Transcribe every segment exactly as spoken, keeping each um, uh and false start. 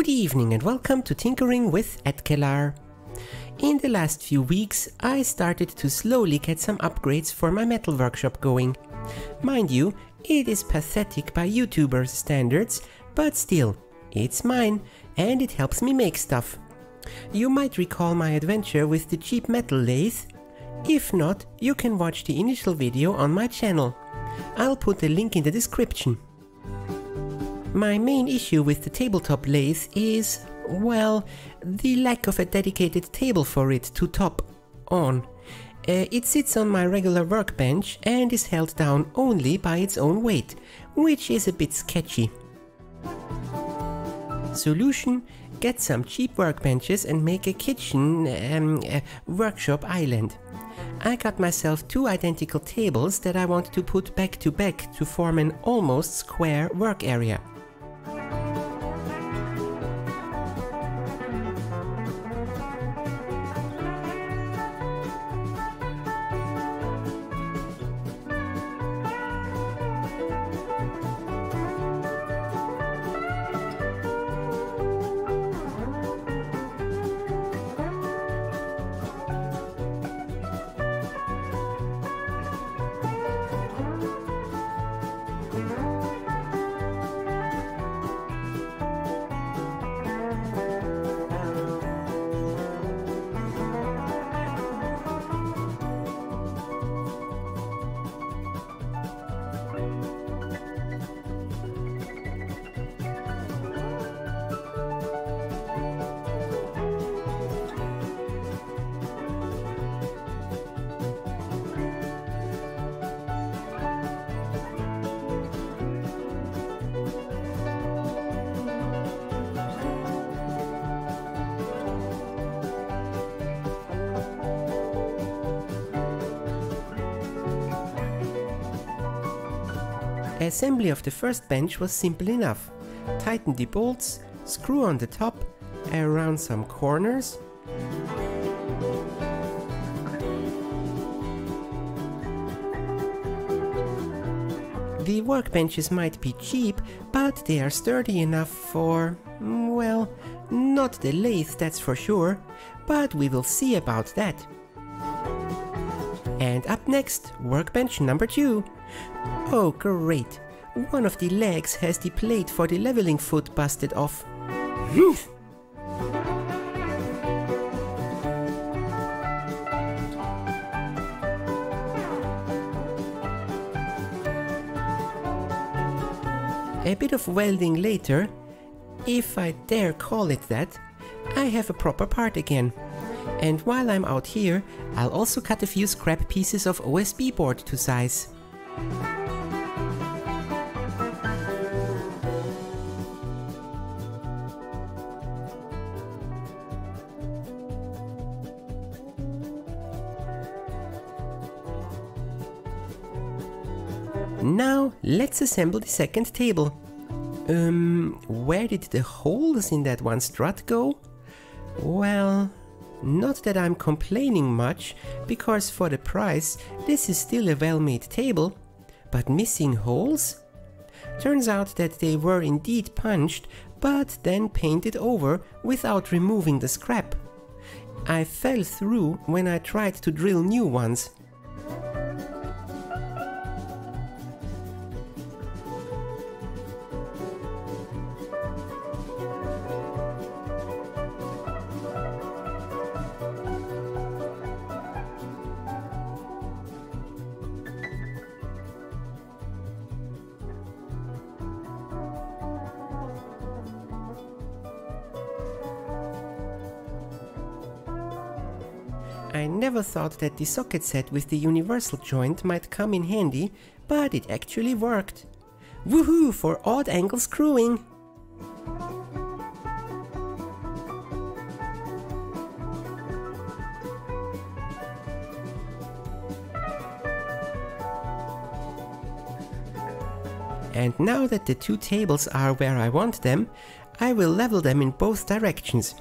Good evening and welcome to Tinkering with Edkelar. In the last few weeks I started to slowly get some upgrades for my metal workshop going. Mind you, it is pathetic by YouTubers' standards, but still, it's mine and it helps me make stuff. You might recall my adventure with the cheap metal lathe. If not, you can watch the initial video on my channel. I'll put a link in the description. My main issue with the tabletop lathe is, well, the lack of a dedicated table for it to top on. Uh, it sits on my regular workbench and is held down only by its own weight, which is a bit sketchy. Solution: get some cheap workbenches and make a kitchen um, uh, workshop island. I got myself two identical tables that I want to put back to back to form an almost square work area. Assembly of the first bench was simple enough. Tighten the bolts, screw on the top, around some corners. The workbenches might be cheap, but they are sturdy enough for, well, not the lathe, that's for sure, but we will see about that. And up next, workbench number two. Oh great, one of the legs has the plate for the leveling foot busted off. A bit of welding later, if I dare call it that, I have a proper part again. And while I'm out here, I'll also cut a few scrap pieces of O S B board to size. Now let's assemble the second table. Um, where did the holes in that one strut go? Well, not that I'm complaining much, because for the price this is still a well-made table, but missing holes? Turns out that they were indeed punched, but then painted over without removing the scrap. I fell through when I tried to drill new ones. I never thought that the socket set with the universal joint might come in handy, but it actually worked. Woohoo for odd angle screwing! And now that the two tables are where I want them, I will level them in both directions.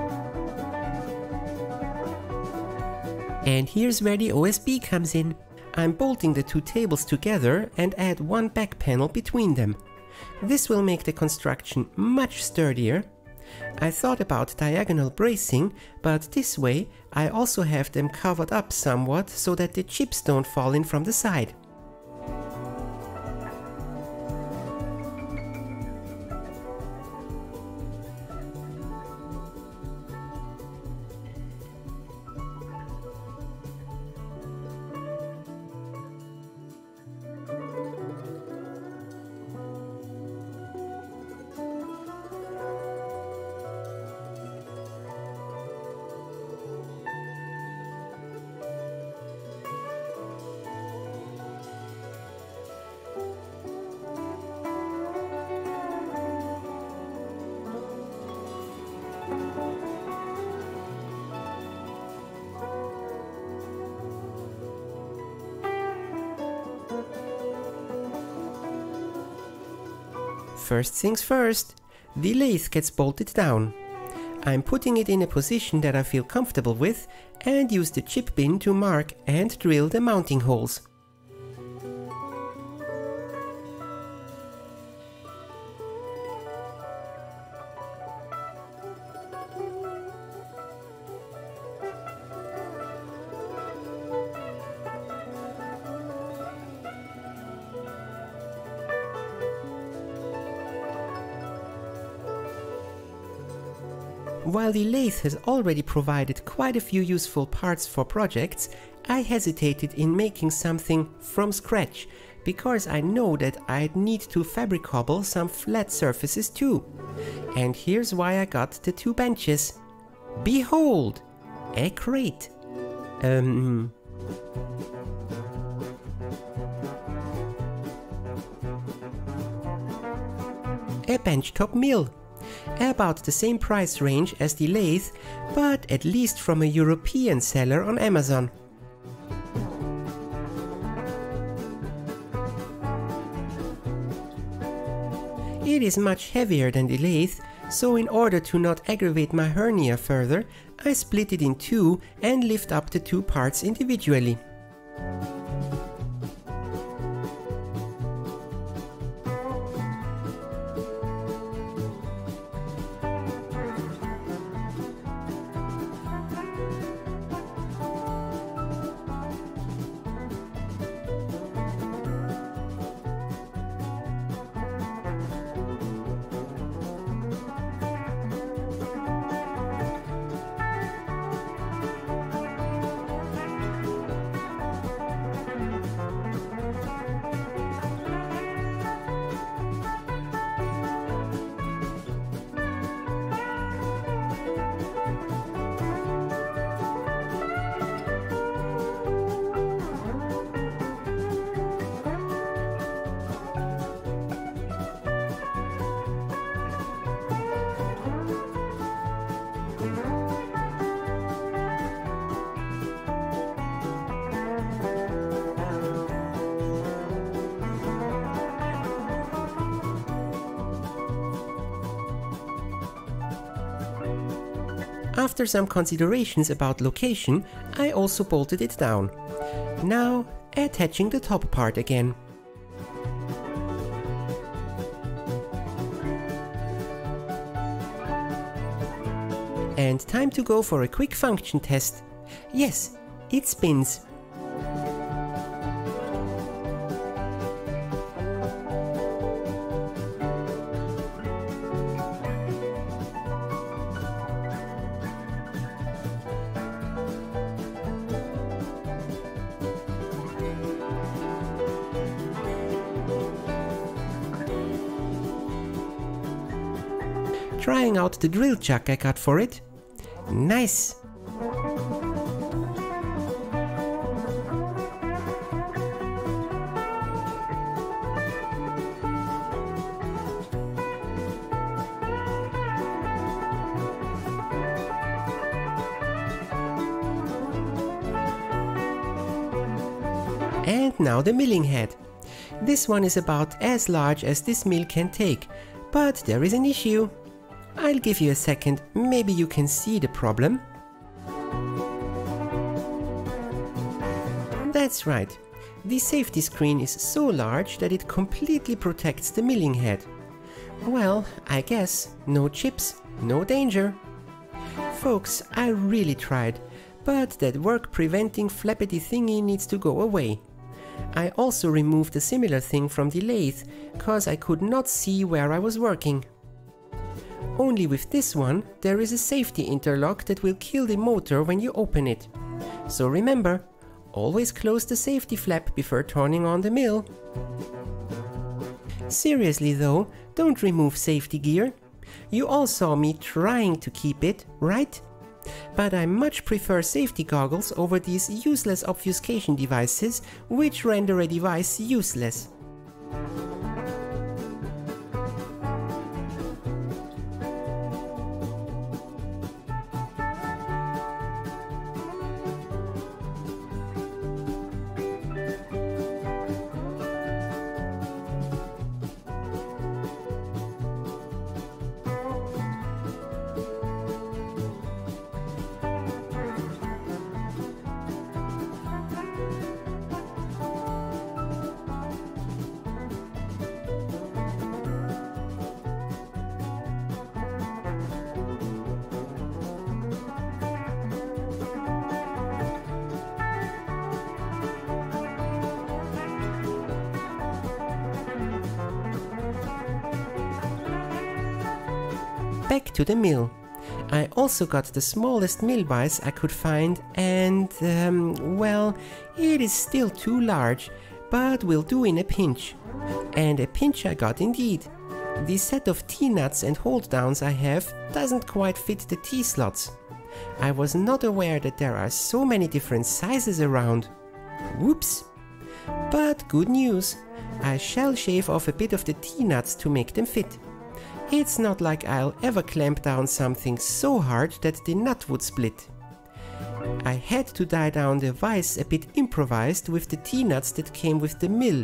And here's where the O S B comes in. I'm bolting the two tables together and add one back panel between them. This will make the construction much sturdier. I thought about diagonal bracing, but this way I also have them covered up somewhat so that the chips don't fall in from the side. First things first, the lathe gets bolted down. I'm putting it in a position that I feel comfortable with and use the chip bin to mark and drill the mounting holes. While the lathe has already provided quite a few useful parts for projects, I hesitated in making something from scratch, because I know that I'd need to fabricate some flat surfaces too. And here's why I got the two benches. Behold! A crate. Um... A benchtop mill. About the same price range as the lathe, but at least from a European seller on Amazon. It is much heavier than the lathe, so in order to not aggravate my hernia further, I split it in two and lift up the two parts individually. After some considerations about location, I also bolted it down. Now, attaching the top part again. And time to go for a quick function test. Yes, it spins. Trying out the drill chuck I got for it. Nice! And now the milling head. This one is about as large as this mill can take, but there is an issue. I'll give you a second, maybe you can see the problem. That's right. The safety screen is so large that it completely protects the milling head. Well, I guess no chips, no danger. Folks, I really tried, but that work preventing flappity thingy needs to go away. I also removed a similar thing from the lathe, cause I could not see where I was working. Only with this one, there is a safety interlock that will kill the motor when you open it. So remember, always close the safety flap before turning on the mill. Seriously though, don't remove safety gear. You all saw me trying to keep it, right? But I much prefer safety goggles over these useless obfuscation devices, which render a device useless. Back to the mill. I also got the smallest mill vise I could find and, um, well, it is still too large, but will do in a pinch. And a pinch I got indeed. The set of T-nuts and hold downs I have doesn't quite fit the T-slots. I was not aware that there are so many different sizes around. Whoops! But good news, I shall shave off a bit of the T-nuts to make them fit. It's not like I'll ever clamp down something so hard that the nut would split. I had to die down the vise a bit improvised with the T-nuts that came with the mill.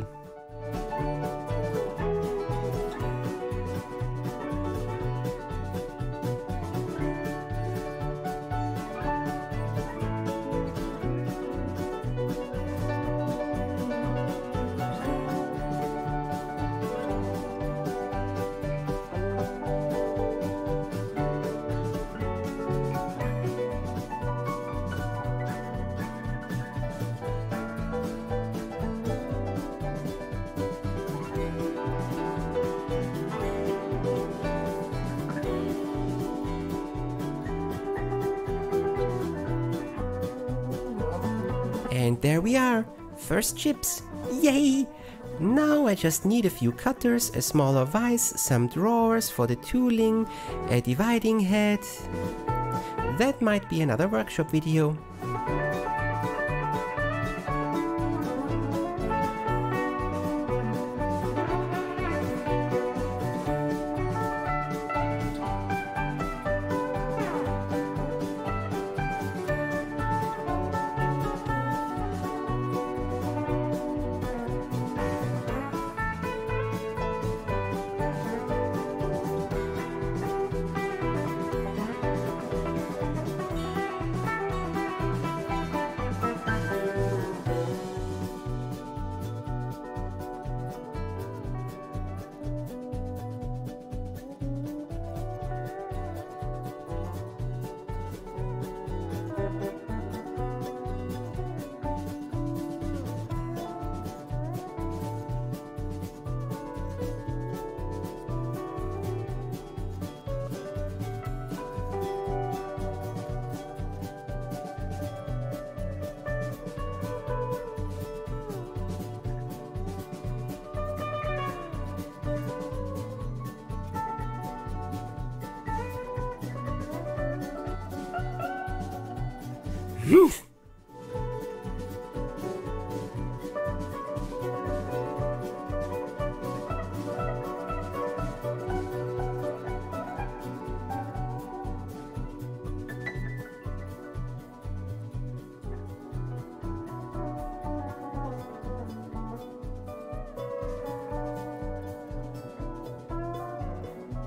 And there we are, first chips, yay! Now I just need a few cutters, a smaller vise, some drawers for the tooling, a dividing head. That might be another workshop video.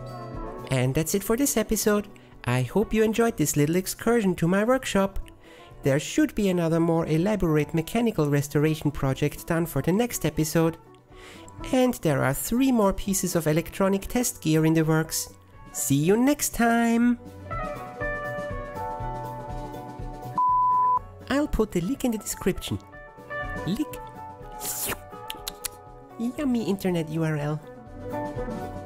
And that's it for this episode. I hope you enjoyed this little excursion to my workshop. There should be another more elaborate mechanical restoration project done for the next episode. And there are three more pieces of electronic test gear in the works. See you next time! I'll put the link in the description. Lick. Yummy internet U R L.